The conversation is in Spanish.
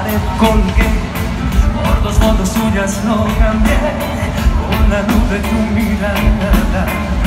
pared colgué, por 2 fotos tuyas no cambié, con la nube tu mirada.